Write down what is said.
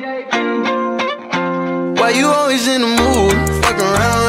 Why you always in the mood? Fuck around